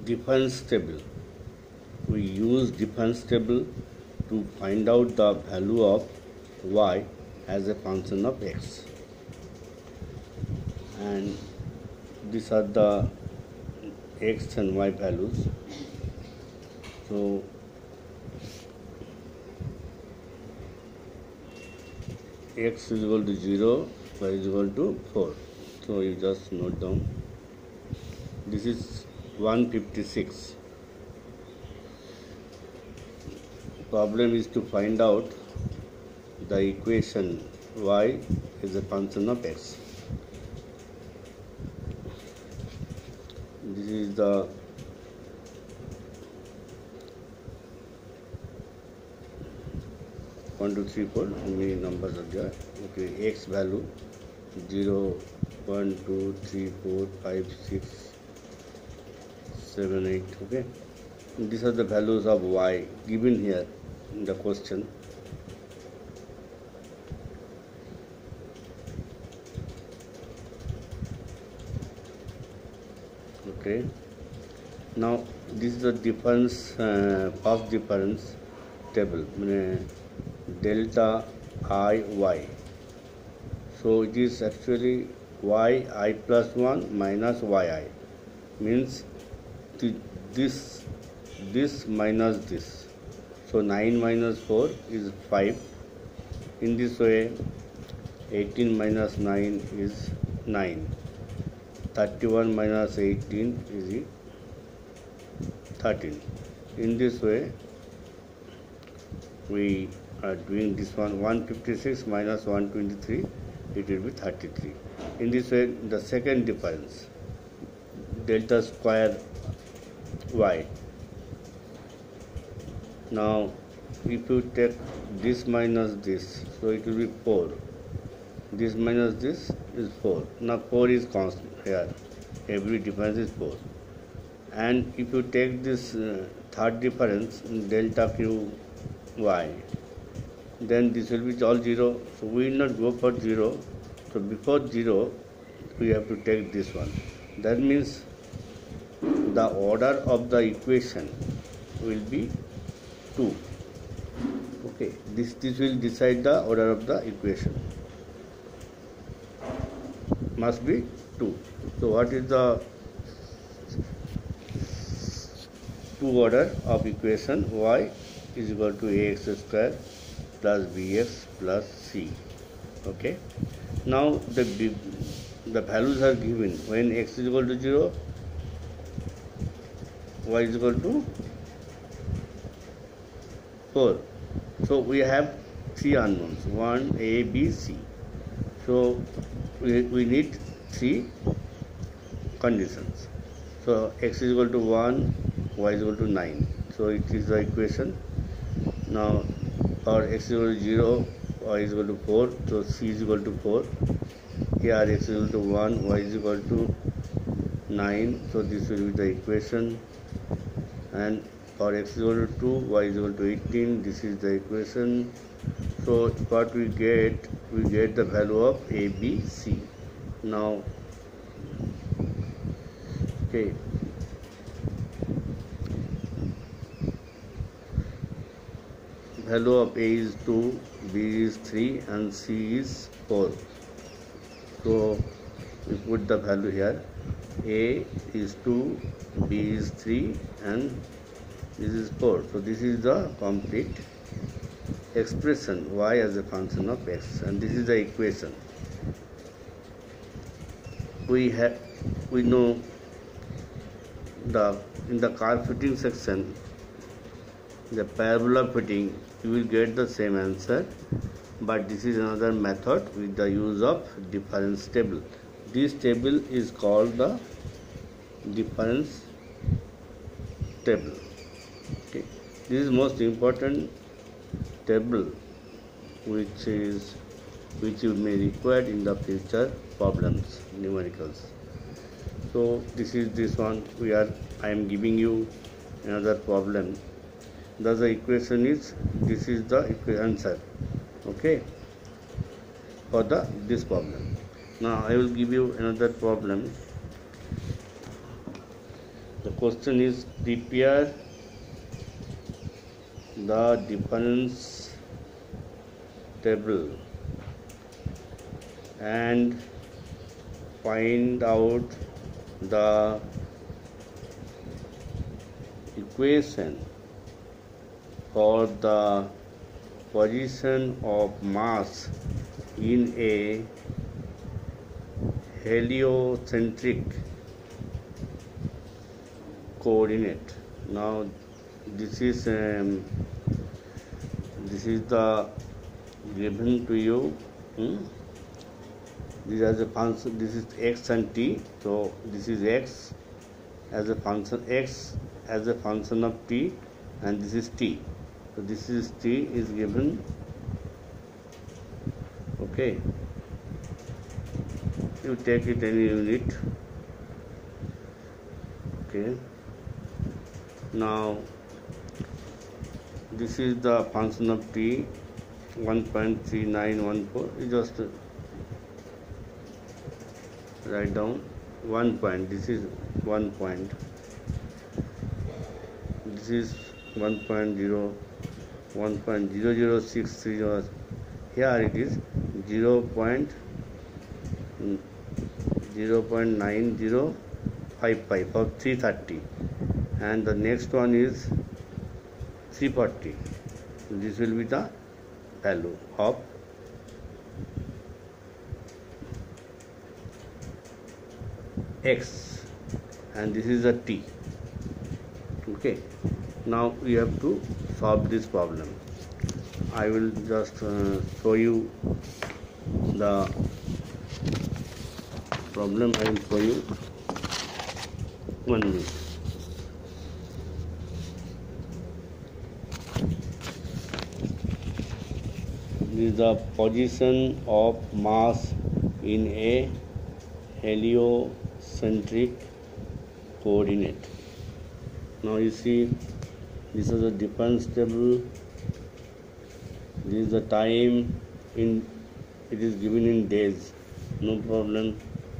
difference table. We use difference table to find out the value of y as a function of x, and these are the x and y values. So x is equal to 0, y is equal to 4. So you just note down. This is 156. Problem is to find out the equation y is a function of x. This is the one, two, three, four. How many numbers are there? Okay, x value 0, 1, 2, 3, 4, 5, 6, 7, 8. Okay, these are the values of y given here in the question. Okay, now this is the difference, first difference table, delta I y. So it is actually y I plus 1 minus yi, means this minus this. So 9 minus 4 is 5. In this way 18 minus 9 is 9. 31 minus 18 is 13. In this way we are doing this one. 156 minus 123, it will be 33. In this way the second difference, delta square y. Now if you take this minus this, so it will be 4. This minus this is 4. Now 4 is constant here, every difference is 4. And if you take this third difference, delta q y, then this will be all 0. So we will not go for 0. So before 0 we have to take this one. That means the order of the equation will be 2. Okay, this will decide the order of the equation. Must be 2. So what is the 2 order of equation? Y is equal to ax square plus bx plus c. Okay, now the values are given. When x is equal to 0, y is equal to 4. So we have 3 unknowns, 1, a, b, c. So we need 3 conditions. So x is equal to 1, y is equal to 9. So it is the equation. Now for x is equal to 0, y is equal to 4, so c is equal to 4. Here x is equal to 1, y is equal to 9, so this will be the equation. And for x is equal to 2, y is equal to 18, this is the equation. So what we get the value of a, b, c. Now okay, value of a is 2, b is 3 and c is 4. So we put the value here. A is 2, b is 3 and this is 4. So this is the complete expression, y as a function of x, and this is the equation. We know in the curve fitting section, the parabola fitting, you will get the same answer, but this is another method with the use of difference table. This table is called the difference table. Okay, this is most important table which you may require in the future problems, numericals. So this is this one. I am giving you another problem. Thus the equation is, this is the answer, okay, for this problem. Now I will give you another problem. The question is prepare the difference table and find out the equation for the position of mass in a heliocentric coordinate. Now this is the given to you. This as a function, this is x and t, so this is x as a function, x as a function of t, and this is t, so this is t is given. Okay, you take it any unit. Okay, now this is the function of t, 1.3914. you just write down 1 point. This is 1 point, this is 1.0, 1.00630. here it is 0.9055 for 330, and the next one is 340. This will be the value of x, and this is a t. Okay, now we have to solve this problem. I will just show you the problem. I will show you 1 minute. This is the position of mass in a heliocentric coordinate. Now you see, this is the difference table. This is the time in, it is given in days, no problem.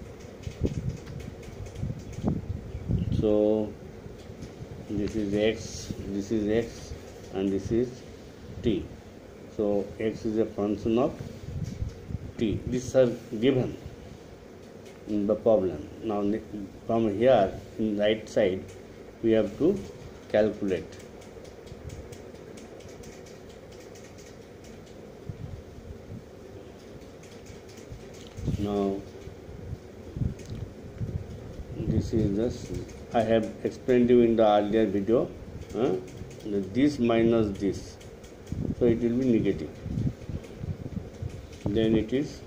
So this is x, and this is t. So x is a function of t. These are given in the problem. Now from here in right side we have to calculate. Now this is this, I have explained you in the earlier video, this minus this, so it will be negative, then it is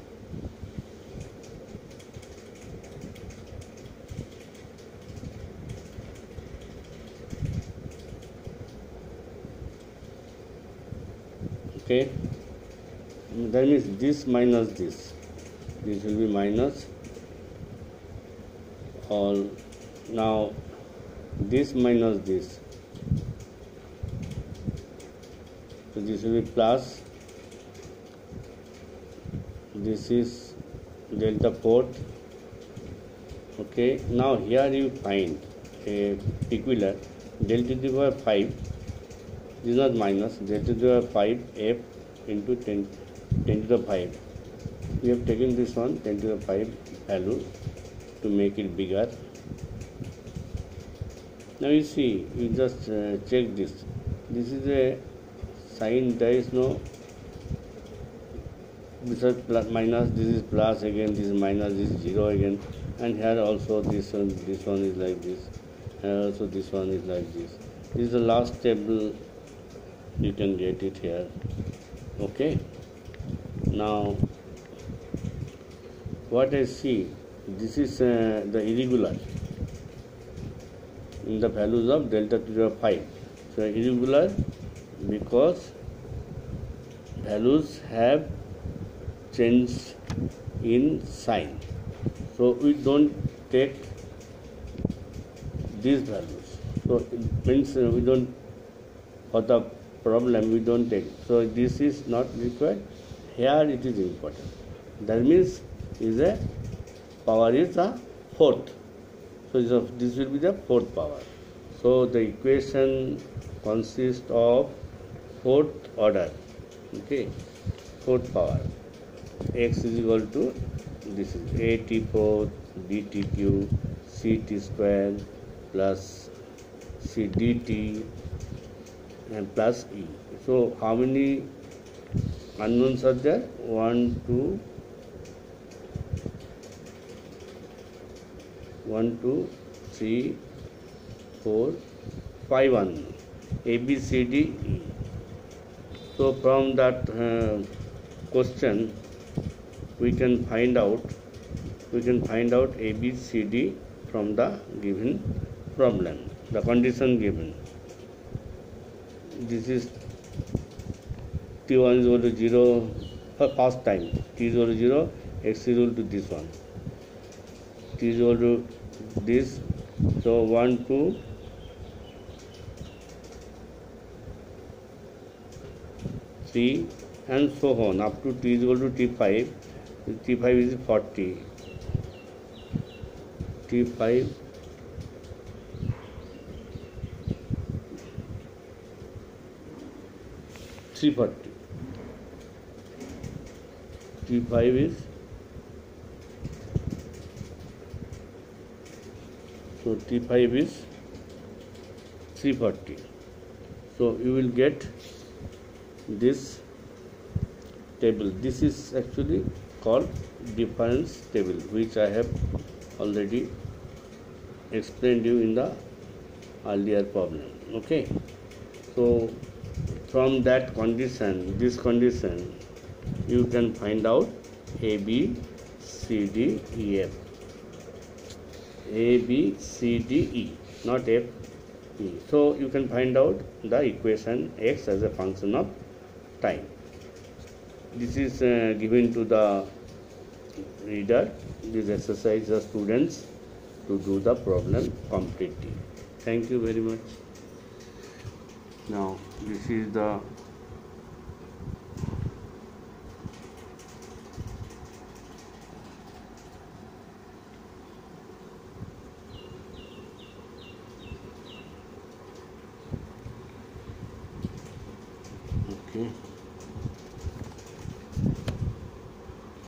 okay. That means this minus this will be minus all. Now this minus this, so this will be plus. This is delta fourth. Okay, now here you find a peculiar delta to the power 5. This is not minus, delta to the power 5 f into 10 to the 5. We have taken this one 10 to the 5 value to make it bigger. Now you see, you just check this. This is a sign, there is no, this is plus minus, this is plus again, this is minus, this is 0 again, and here also this one is like this, and also this one is like this. This is the last table, you can get it here. Okay, now what I see, this is the irregular in the values of delta to the 5. So irregular because values have changed in sign. So we don't take these values. So it means we don't, for the problem we don't take. So this is not required. Here it is important. That means is a power is a fourth. So this will be the fourth power. So the equation consists of fourth order, okay, fourth power. X is equal to, this is a t fourth b t cube c t square plus c dt and plus e. So how many unknowns are there? 1, 2, 3, 4, 5 unknown. A, B, C, D, E. So from that question we can find out A, B, C, D from the given problem, the condition given. This is t1 is equal to 0 for first time, t is equal to 0, x is equal to this one, t is equal to this. So 1, 2, 3 and so on up to t is equal to t5. t5 is 40, t5 340, t5 is, so t5 is 340. So you will get this table. This is actually called difference table, which I have already explained you in the earlier problem. Okay, so from that condition, this condition, you can find out A, B, C, D, E, F. A, B, C, D, E, not F, E. So you can find out the equation x as a function of time. This is given to the reader. This exercise the students to do the problem completely. Thank you very much. Now this is the okay.